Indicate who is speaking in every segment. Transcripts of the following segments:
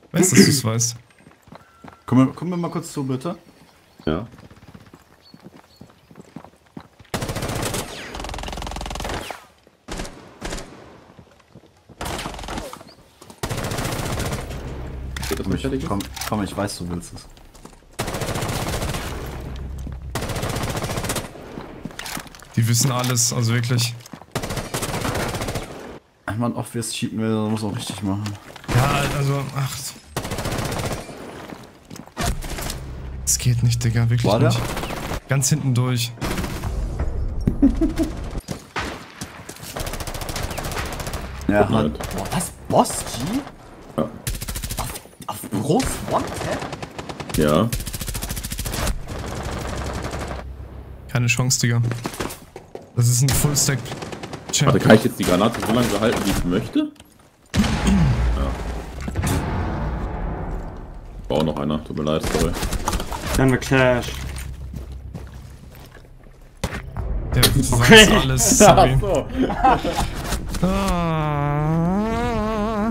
Speaker 1: Weißt du, dass du es weißt?
Speaker 2: Komm mir mal kurz zu, bitte.
Speaker 3: Ja. Geht das nicht fertig?
Speaker 2: Komm, ich weiß, du willst es.
Speaker 1: Die wissen alles, also wirklich.
Speaker 2: Wenn man obvious cheaten will, dann muss man auch richtig machen.
Speaker 1: Ja, also, ach. Es geht nicht, Digga, wirklich
Speaker 2: War der?
Speaker 1: nicht. Ganz hinten durch.
Speaker 2: Ja,
Speaker 3: Halt.
Speaker 2: Boah, was? Boss G?
Speaker 3: Ja.
Speaker 2: Auf Bros One-Tap?
Speaker 3: Ja.
Speaker 1: Keine Chance, Digga. Das ist ein Full-Stack.
Speaker 3: Warte, kann ich jetzt die Granate so lange behalten, wie ich möchte? Ja. War auch noch einer, tut mir leid, sorry.
Speaker 4: Dann haben wir Clash.
Speaker 1: Der
Speaker 4: Okay.
Speaker 1: weiß alles, sorry.
Speaker 3: so.
Speaker 1: Ah.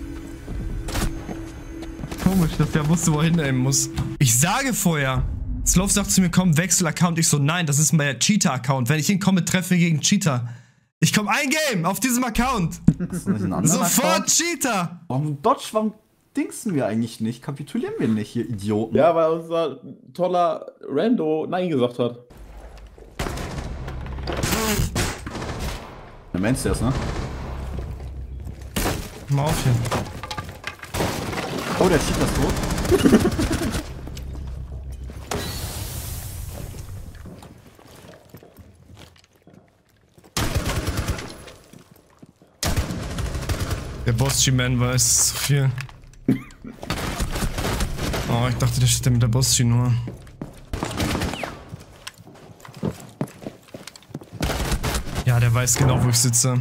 Speaker 1: Komisch, dass der wusste, wo er hinaimen muss. Ich sage vorher, Slow sagt zu mir, komm, wechsel Account. Ich so, nein, das ist mein Cheater-Account. Wenn ich hinkomme, treffe gegen Cheater. Ich komme ein Game auf diesem Account.
Speaker 2: Das ist nicht ein anderer
Speaker 1: Sofort
Speaker 2: Account.
Speaker 1: Cheater.
Speaker 2: Warum dingsen wir eigentlich nicht? Kapitulieren wir nicht, hier Idioten?
Speaker 3: Ja, weil unser toller Rando Nein gesagt hat.
Speaker 2: Der meinst du das, ne?
Speaker 1: Mal auf hier.
Speaker 2: Oh, der Cheater ist tot.
Speaker 1: Der Boss-G-Man weiß zu viel. Oh, ich dachte, der steht da mit der Boss-G nur. Ja, der weiß genau, wo ich sitze.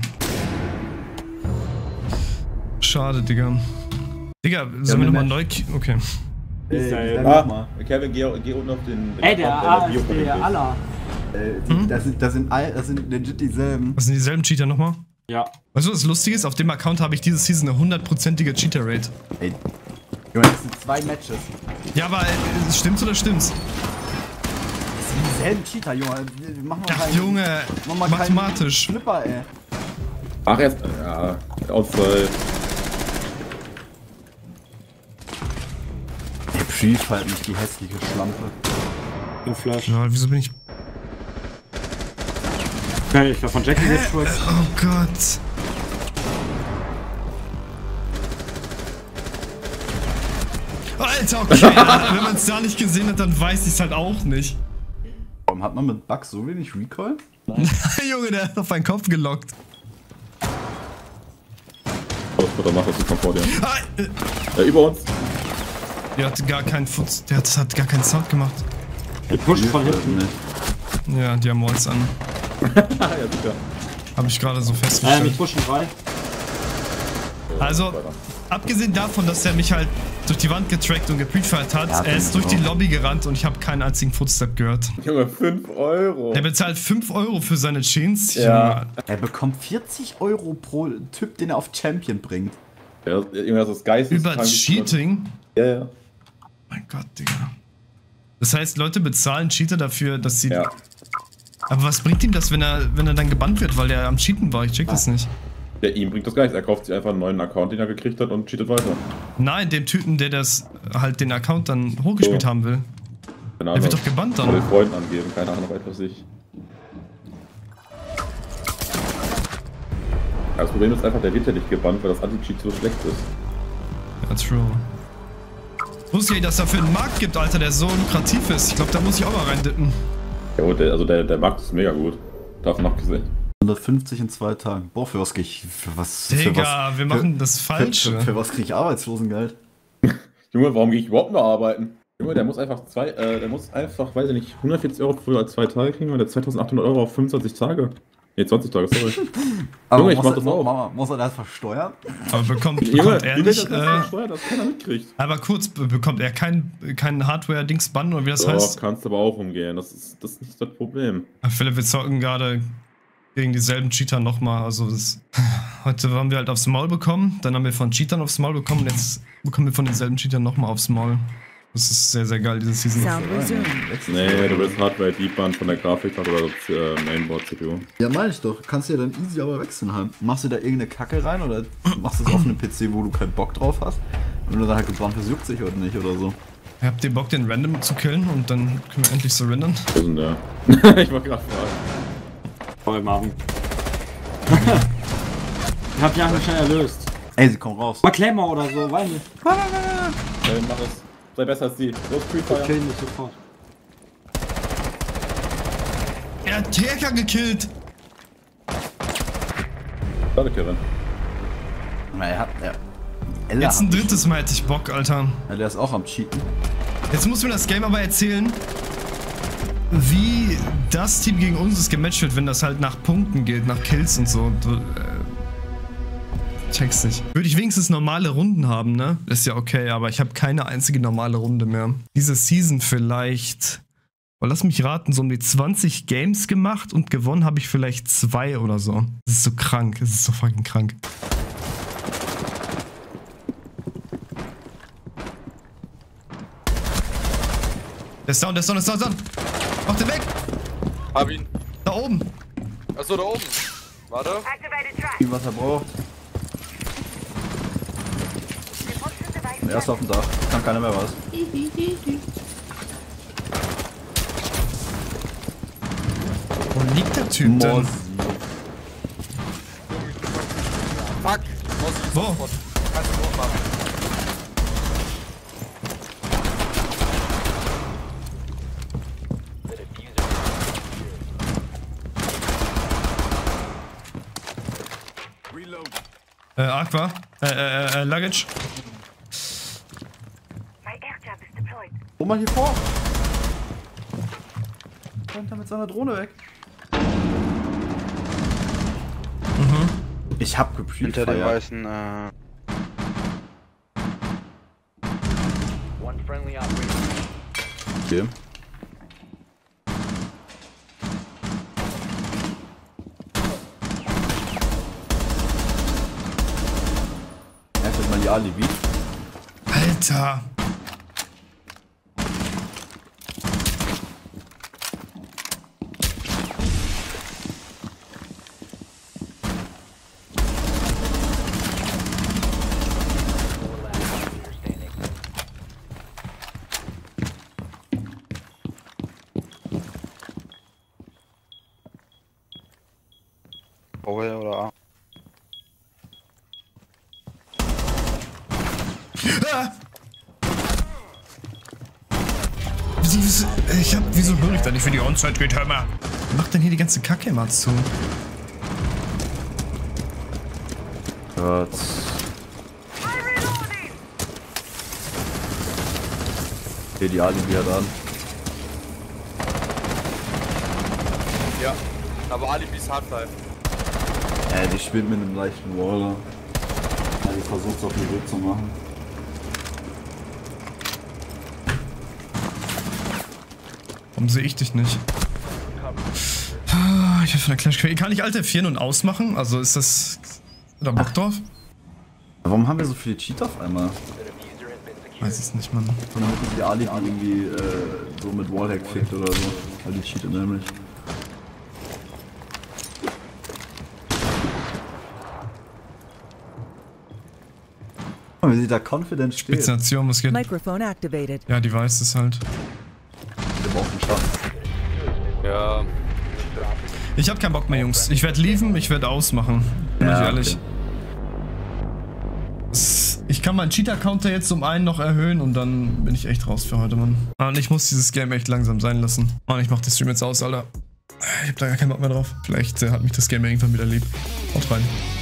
Speaker 1: Schade, Digga. Digga, sollen wir nochmal neu... Okay.
Speaker 3: Ah, Kevin, geh unten auf den...
Speaker 4: Ey, der A ist der Allah.
Speaker 2: Das sind legit dieselben.
Speaker 1: Was sind dieselben Cheater nochmal?
Speaker 4: Ja.
Speaker 1: Weißt du, was lustig ist? Auf dem Account habe ich diese Season eine 100%ige Cheater-Rate.
Speaker 2: Ey, Junge, das sind 2 Matches.
Speaker 1: Ja, aber stimmt's oder stimmt's?
Speaker 2: Das sind dieselben Cheater, Junge. Wir machen mal
Speaker 1: Ach,
Speaker 2: keinen-
Speaker 1: Junge,
Speaker 2: machen mal keinen
Speaker 1: mathematisch.
Speaker 2: Flipper, ey.
Speaker 3: Ach, erst... Ja, Outside.
Speaker 2: Der Brief halt nicht, die hässliche Schlampe.
Speaker 4: Ein Flash.
Speaker 1: Ja, wieso bin ich...
Speaker 4: Okay, ich war von Jackie destroyed.
Speaker 1: Oh Gott. Alter, okay, ja, wenn man es da nicht gesehen hat, dann weiß ich es halt auch nicht.
Speaker 2: Warum hat man mit Bugs so wenig Recoil?
Speaker 1: Junge, der hat auf meinen Kopf gelockt.
Speaker 3: Oder mach das, ich komm vor dir.
Speaker 1: Ah,
Speaker 3: Über uns.
Speaker 1: der hat gar keinen Futz, der hat gar keinen Sound gemacht.
Speaker 4: Gepusht von hinten.
Speaker 2: Nicht.
Speaker 1: Ja, die haben Molz an.
Speaker 3: Ja, sicher.
Speaker 1: Habe ich gerade so
Speaker 4: Mich
Speaker 1: festgestellt.
Speaker 4: pushen 3.
Speaker 1: Also, abgesehen davon, dass er mich halt durch die Wand getrackt und geprefert hat,
Speaker 2: Ja,
Speaker 1: er ist durch die Lobby gerannt und ich habe keinen einzigen Footstep gehört.
Speaker 3: Junge, 5 Euro.
Speaker 1: Der bezahlt 5 Euro für seine Chains.
Speaker 3: Ja.
Speaker 2: Er bekommt 40 Euro pro Typ, den er auf Champion bringt.
Speaker 3: Ja, Junge, das ist geistig.
Speaker 1: Über Cheating?
Speaker 3: Ja, ja.
Speaker 1: Mein Gott, Digga. Das heißt, Leute bezahlen Cheater dafür, dass sie...
Speaker 3: Ja.
Speaker 1: Aber was bringt ihm das, wenn er dann gebannt wird, weil der am Cheaten war? Ich check das nicht.
Speaker 3: Ja, ihm bringt das gar nichts. Er kauft sich einfach einen neuen Account, den er gekriegt hat und cheatet weiter.
Speaker 1: Nein, dem Typen, der das halt den Account dann hochgespielt
Speaker 3: So.
Speaker 1: haben will.
Speaker 3: Keine
Speaker 1: Der
Speaker 3: Ahnung.
Speaker 1: wird doch gebannt
Speaker 3: Will
Speaker 1: dann.
Speaker 3: Freunden angeben, keine Ahnung, was weiß ich. Ja, das Problem ist einfach, der wird ja nicht gebannt, weil das Anti-Cheat so schlecht ist.
Speaker 1: Ja, true. Wusste ich, dass es dafür einen Markt gibt, Alter, der so lukrativ ist. Ich glaube, da muss ich auch mal reindippen.
Speaker 3: Ja, und der Markt ist mega gut. Davon abgesehen.
Speaker 2: 150 in 2 Tagen. Boah, für was krieg ich... Für was,
Speaker 1: Digga, wir machen das Falsche.
Speaker 2: Für was krieg ich Arbeitslosengeld?
Speaker 3: Junge, warum gehe ich überhaupt noch arbeiten? Junge, der muss einfach weiß ich nicht, 140 Euro für 2 Tage kriegen, oder 2800 Euro auf 25 Tage. Ne, 20 Tage, sorry.
Speaker 2: Aber
Speaker 3: Junge, ich mach das auch.
Speaker 2: Muss er das versteuern?
Speaker 1: Aber bekommt
Speaker 3: Junge,
Speaker 1: er
Speaker 3: wie wird
Speaker 1: nicht...
Speaker 3: das denn versteuert, dass keiner mitkriegt?
Speaker 1: aber kurz, bekommt er kein Hardware-Dings-Bann, oder wie das
Speaker 3: Doch,
Speaker 1: heißt?
Speaker 3: kannst aber auch umgehen, das ist nicht das Problem.
Speaker 1: Philipp, wir zocken gerade gegen dieselben Cheater nochmal. Also heute haben wir halt aufs Maul bekommen, dann haben wir von Cheatern aufs Maul bekommen und jetzt bekommen wir von denselben Cheatern nochmal aufs Maul. Das ist sehr, sehr geil, diese Season.
Speaker 3: Nee, du willst Hardware Deepband von der Grafikkarte oder Mainboard CPU.
Speaker 2: Ja, meine ich doch. Kannst du ja dann easy aber wechseln halt. Machst du da irgendeine Kacke rein oder machst du es auf einem PC, wo du keinen Bock drauf hast? Und du dann halt gebrannt, das juckt sich oder nicht oder so.
Speaker 1: Habt ihr Bock, den Random zu killen und dann können wir endlich surrendern?
Speaker 3: Wo ist denn der? Ich wollte gerade fragen.
Speaker 4: Voll machen. Ich hab die Angst schnell erlöst.
Speaker 2: Ey, sie kommen raus.
Speaker 4: Mal Claymore oder so, weiß nicht.
Speaker 3: Mach es. Sei besser als die. Los, Pre-Fire.
Speaker 4: Kill mich sofort.
Speaker 1: Er hat TK gekillt!
Speaker 3: Warte, Kevin.
Speaker 2: Na, er hat.
Speaker 1: Jetzt ein drittes Mal hätte ich Bock, Alter.
Speaker 2: Ja, der ist auch am Cheaten.
Speaker 1: Jetzt muss mir das Game aber erzählen, wie das Team gegen uns gematcht wird, wenn das halt nach Punkten geht, nach Kills und so. Check's nicht. Würde ich wenigstens normale Runden haben, ne? Ist ja okay, aber ich habe keine einzige normale Runde mehr. Diese Season vielleicht, oh, lass mich raten, so um die 20 Games gemacht und gewonnen habe ich vielleicht 2 oder so. Das ist so krank, das ist so fucking krank. Der ist down, der ist down, der ist down, der ist down. Mach den weg!
Speaker 5: Hab ihn.
Speaker 1: Da oben!
Speaker 5: Achso, da oben. Warte.
Speaker 2: Wie was er braucht. Er ist auf dem Dach. Kann keiner mehr was.
Speaker 1: Wo liegt der Typ denn?
Speaker 2: Morsi.
Speaker 5: Fuck. Muss ich
Speaker 1: Wo?
Speaker 5: sofort. Kannst du auch machen.
Speaker 1: Aqua. Luggage.
Speaker 2: Hol mal hier vor. Rennt er mit seiner Drohne weg. Ich hab
Speaker 5: Hinter dem
Speaker 2: geprefeiert.
Speaker 5: weißen,
Speaker 2: Okay. Einfach mal die Alibi.
Speaker 1: Alter.
Speaker 5: OL oder A.
Speaker 1: Ah! Wieso höre ich da nicht, wenn die Onside geht? Hör mal. Wer macht denn hier die ganze Kacke immer zu?
Speaker 2: Gott. Okay, die Alibi hat an.
Speaker 5: Ja. Aber Alibi ist Hardlife.
Speaker 2: Die spielt mit einem leichten Waller. Ja, die versucht es auf den Weg zu machen.
Speaker 1: Warum sehe ich dich nicht? Ich hab von der Clash. Kann ich Alt F4 und ausmachen? Also ist das... da Bock drauf?
Speaker 2: Warum haben wir so viele Cheat auf einmal?
Speaker 1: Weiß es nicht, Mann.
Speaker 2: Und damit die Alibi irgendwie so mit Wallhack fickt oder so. Weil die cheatet nämlich. Wie sie da confident steht.
Speaker 1: Spitzenation, was geht?
Speaker 6: Microphone activated.
Speaker 1: Ja, die weiß es halt.
Speaker 2: Der braucht einen Schatten.
Speaker 5: Ja.
Speaker 1: Ich hab keinen Bock mehr, Jungs. Ich werde lieven, ich werde ausmachen. Bin ich ehrlich. Ich kann meinen Cheater-Counter jetzt um einen noch erhöhen und dann bin ich echt raus für heute, Mann. Und ich muss dieses Game echt langsam sein lassen. Und ich mach den Stream jetzt aus, Alter. Ich hab da gar keinen Bock mehr drauf. Vielleicht hat mich das Game irgendwann wieder lieb. Haut rein.